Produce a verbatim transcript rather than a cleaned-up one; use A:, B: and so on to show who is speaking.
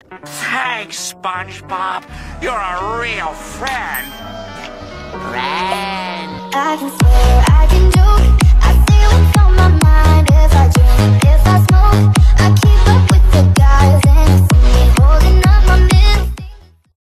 A: Thanks, SpongeBob. You're a real friend.
B: Friend. I can swear